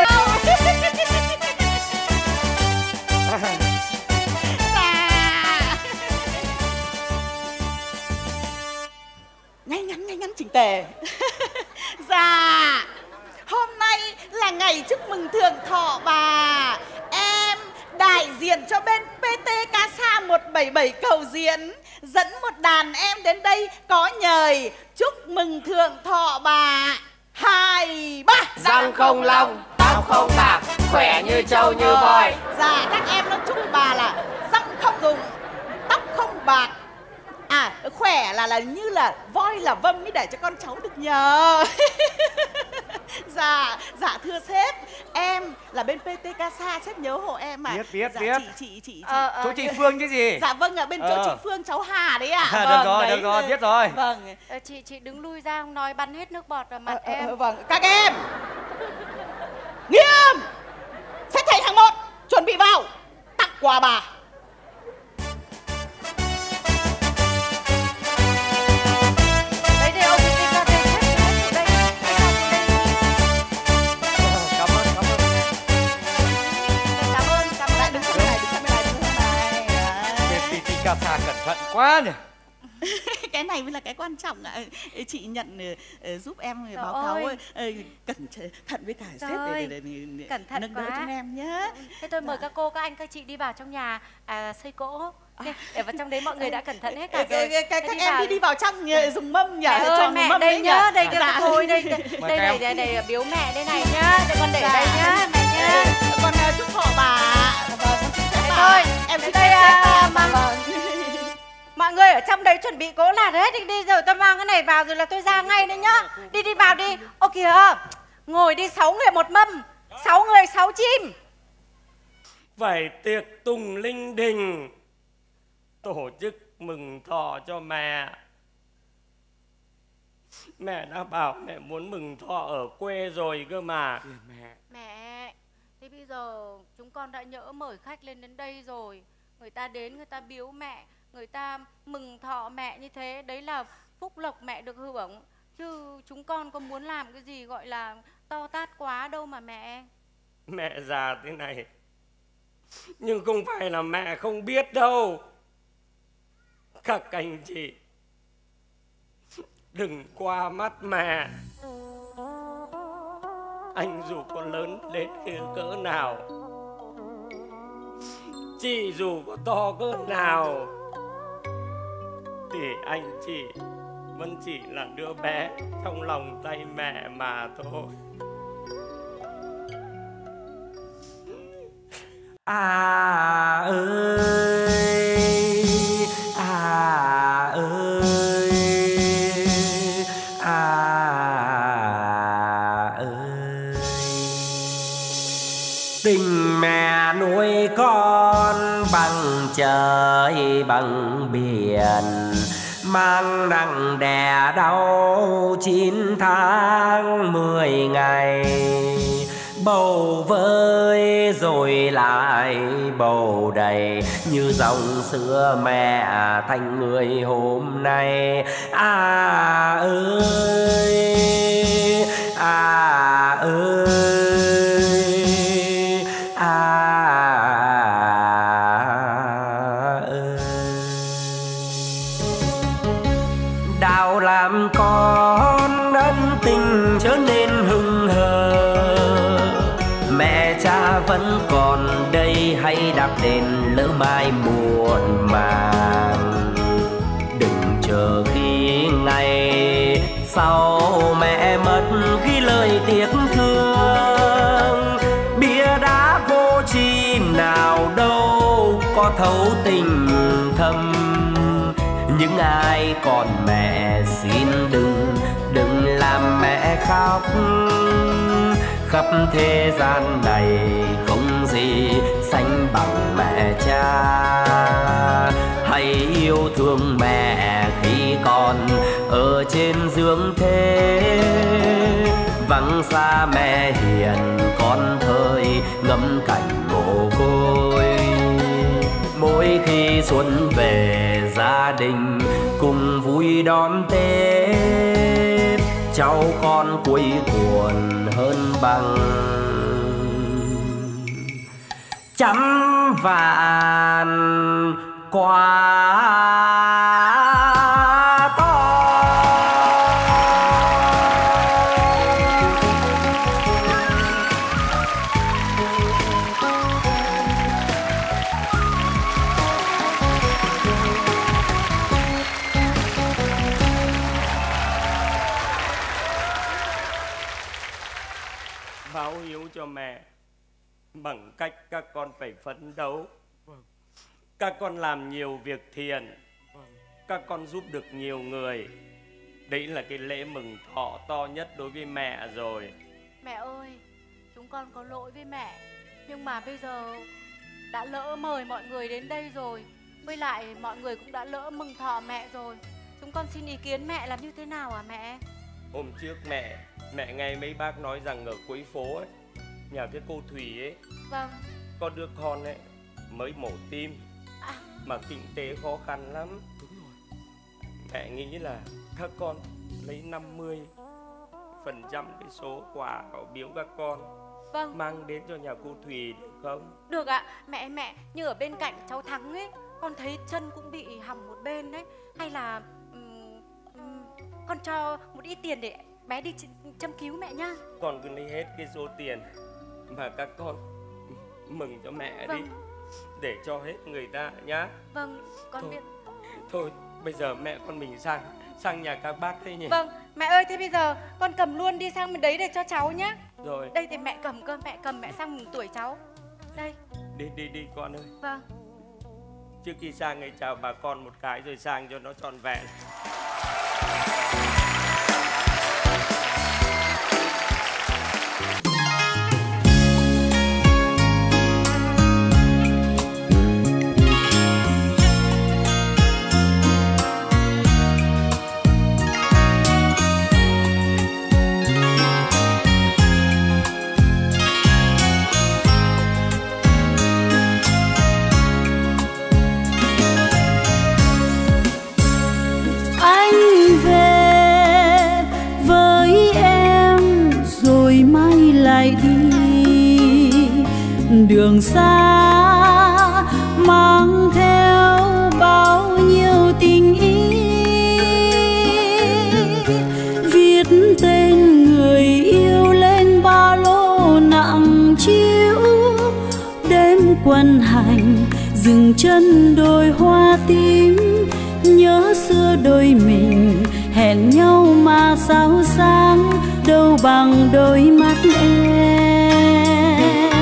Ngay ngắn ngay ngắn chỉnh tề. Dạ, hôm nay là ngày chúc mừng thượng thọ bà. Em đại diện cho bên pê tê Casa một bảy bảy Cầu Diễn dẫn một đàn em đến đây có nhời chúc mừng thượng thọ bà. Hai ba. răng không long, tóc không bạc, khỏe như trâu như voi. Dạ, các em nó chúc bà là răng không rụng, tóc không bạc. À, khỏe là là như là voi là vâm mới để cho con cháu được nhờ. Dạ, dạ thưa sếp, em là bên pê tê Casa, sếp nhớ hộ em mà. Biết, biết, dạ, biết. Chị, chị, chị, chị. Ờ, ờ, Chỗ chị Phương chứ gì? Dạ vâng, ở bên chỗ Ờ. chị Phương cháu Hà đấy ạ. À, Vâng, được rồi, đấy. được rồi, biết rồi. Vâng. Ờ, chị chị đứng lui ra không nói bắn hết nước bọt vào mặt Ờ, em. ờ, vâng, các em nghiêm, xếp thành hàng một, chuẩn bị vào tặng quà bà. Đấy đây ông đi ra đây xếp xuống đây. Đi ra xuống đây. Cảm ơn, cảm ơn. Cảm ơn, cảm ơn. Lại đứng sang bên này, đứng sang bên này, đứng sang bên này. Đấy. Bên pê tê Casa cẩn thận quá nhỉ. Cái này mới là cái quan trọng ạ. Ê, chị nhận ờ, giúp em Trời báo cáo ơi. ờ, cẩn thận với cả Trời sếp để, ơi, để, để, để cẩn thận nâng đỡ quá. chúng em nhé. Thế tôi mời các cô, các anh, các chị đi vào trong nhà à, xây cỗ. Thế, để vào trong đấy mọi người đã cẩn thận hết cả rồi. Các, các, Thế các đi em vào đi đi vào trong nhờ, dùng mâm nhỉ? Mẹ ơi, Tròn mẹ mâm đây đấy nhá, nhỉ? đây kìa Dạ. các cô ơi, đây, đây, Mời đây các này, em. đây, đây, biếu mẹ đây này nhá, để con để Dạ. đây nhá, mẹ nhá. Còn ờ, chúc thọ bà. Vâng, con chúc phép Thế bà. thôi, Em thế xin đây, phép à, phép bà. mà- Vâng. Mọi người ở trong đấy chuẩn bị cỗ lạt hết đi, đi rồi tôi mang cái này vào rồi là tôi ra ngay đấy nhá. Đi đi vào đi. Ô kìa, ngồi đi sáu người một mâm, sáu người sáu chim. Phải tiệc tùng linh đình, tổ chức mừng thọ cho mẹ. Mẹ đã bảo mẹ muốn mừng thọ ở quê rồi cơ mà. Mẹ, Thế bây giờ chúng con đã nhỡ mời khách lên đến đây rồi. Người ta đến người ta biếu mẹ, người ta mừng thọ mẹ như thế, đấy là phúc lộc mẹ được hưởng. Chứ chúng con có muốn làm cái gì gọi là to tát quá đâu mà mẹ. Mẹ già thế này, nhưng không phải là mẹ không biết đâu. Các anh chị đừng qua mắt mẹ. Anh dù có lớn đến cỡ nào, chị dù có to cỡ nào, thì anh chị vẫn chỉ là đứa bé trong lòng tay mẹ mà thôi. À ơi, à ơi, à ơi. Tình mẹ nuôi con bằng trời bằng biển, mang nặng đẻ đau chín tháng mười ngày. Bầu vơi rồi lại bầu đầy, như dòng sữa mẹ thành người hôm nay. À ơi, à ơi, à ơi. Đạo làm con ân tình trở nên hững hờ, mẹ cha vẫn còn đây hay đạp đền lỡ mai muộn màng. Đừng chờ khi ngày sau mẹ mất ghi lời tiếc thương, bia đá vô tri nào đâu có thấu tình thâm. Những ai còn mẹ xin đừng đừng làm mẹ khóc. Khắp thế gian này không gì sánh bằng mẹ cha. Hãy yêu thương mẹ khi còn ở trên dương thế. Vắng xa mẹ hiền con thời ngắm cảnh mồ côi. Mỗi khi xuân về gia đình cùng vui đón Tết, cháu con cuối cuồng hơn bằng trăm vạn quả to. Báo hiếu cho mẹ bằng cách các con phải phấn đấu. Vâng. Các con làm nhiều việc thiện. Vâng. Các con giúp được nhiều người. Đấy là cái lễ mừng thọ to nhất đối với mẹ rồi. Mẹ ơi, chúng con có lỗi với mẹ, nhưng mà bây giờ đã lỡ mời mọi người đến đây rồi, với lại mọi người cũng đã lỡ mừng thọ mẹ rồi. Chúng con xin ý kiến mẹ làm như thế nào à mẹ? Hôm trước mẹ Mẹ nghe mấy bác nói rằng ở cuối phố ấy, nhà cái cô Thùy ấy, Vâng. có đứa con ấy mới mổ tim À. mà kinh tế khó khăn lắm. Đúng rồi. Mẹ nghĩ là các con lấy năm mươi phần trăm cái số quà họ biếu các con, Vâng. mang đến cho nhà cô Thùy được không? Được ạ. Mẹ mẹ như ở bên cạnh cháu Thắng ấy, con thấy chân cũng bị hỏng một bên đấy. Hay là um, um, con cho một ít tiền để bé đi châm cứu mẹ nhá. Con cứ lấy hết cái số tiền mà các con mừng cho mẹ Vâng. đi, để cho hết người ta nhá. Vâng, con Thôi. biết. Thôi bây giờ mẹ con mình sang sang nhà các bác đây nhỉ. Vâng, mẹ ơi, thế bây giờ con cầm luôn đi sang bên đấy để cho cháu nhá. Rồi. Đây thì mẹ cầm cơ, mẹ cầm, mẹ sang mừng tuổi cháu. Đây. Đi đi đi con ơi. Vâng. Trước khi sang ngày chào bà con một cái rồi sang cho nó trọn vẹn. lại đi. Đường xa mang theo bao nhiêu tình ý, viết tên người yêu lên ba lô nặng chiếu. Đêm quân hành dừng chân đồi hoa tím, nhớ xưa đôi mình hẹn nhau mà sao sáng, đâu bằng đôi mắt em.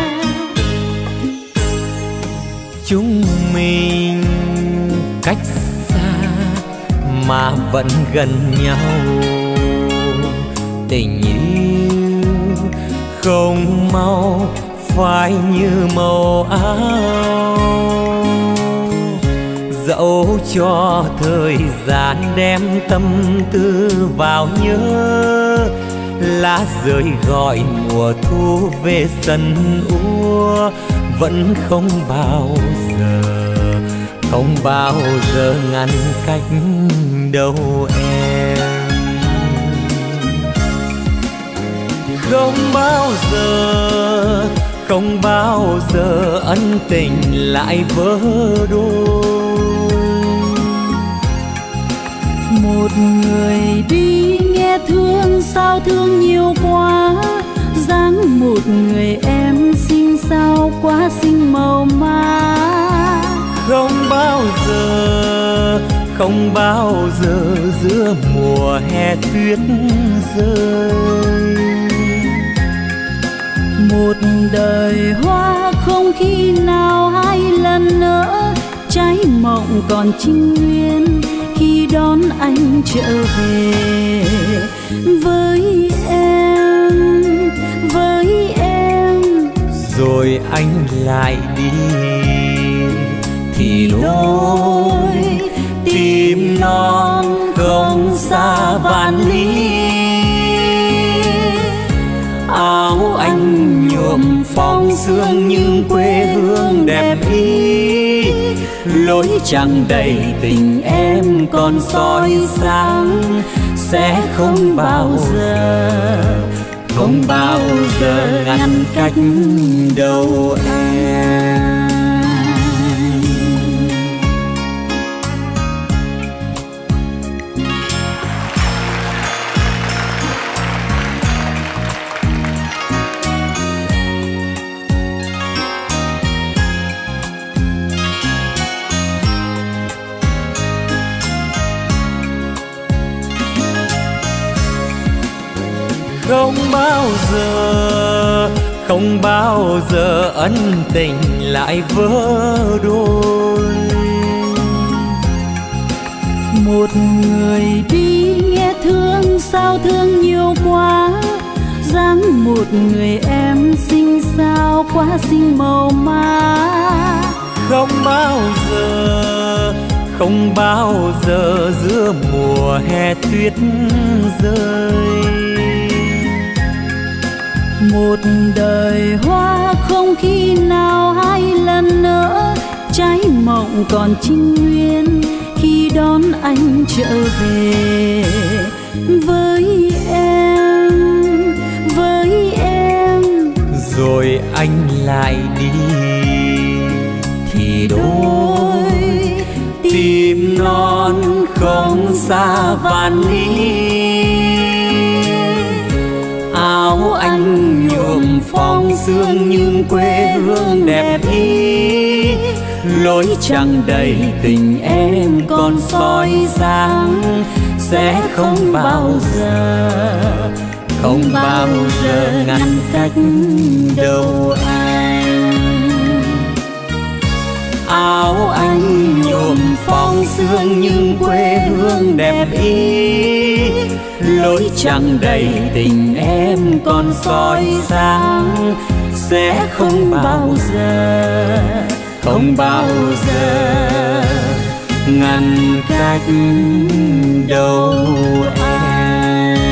Chúng mình cách xa mà vẫn gần nhau, tình yêu không mau phai như màu áo. Dẫu cho thời gian đem tâm tư vào nhớ, lá rơi gọi mùa thu về sân úa, vẫn không bao giờ, không bao giờ ngăn cách đâu em. Không bao giờ, không bao giờ ân tình lại vỡ đôi. Một người đi nghe thương sao thương nhiều quá, dáng một người em xinh sao quá xinh màu má. Không bao giờ, không bao giờ giữa mùa hè tuyết rơi. Một đời hoa không khi nào hai lần nữa, trái mộng còn trinh nguyên khi đón anh trở về. Với em, với em, rồi anh lại đi, thì đôi tim non không xa vạn lý. Áo anh nhuộm phong sương nhưng quê hương đẹp ý, lối chẳng đầy tình em còn soi sáng, sẽ không bao giờ, không bao giờ ngăn cách đâu em. Không bao giờ, không bao giờ ân tình lại vỡ đôi. Một người đi nghe thương sao thương nhiều quá, dáng một người em xinh sao quá xinh màu má. Không bao giờ, không bao giờ giữa mùa hè tuyết rơi. Một đời hoa không khi nào hai lần nữa, trái mộng còn trinh nguyên khi đón anh trở về. Với em, với em, rồi anh lại đi, thì đôi tim non không xa vạn lý. Áo anh nhuộm phong sương nhưng quê hương đẹp ý, lối chẳng đầy tình em còn soi sáng, sẽ không bao giờ, không bao giờ ngăn cách đâu anh. Áo anh nhuộm phong sương nhưng quê hương đẹp ý, lối chẳng đầy tình em còn soi sáng, sẽ không bao giờ, không bao giờ ngăn cách đâu em.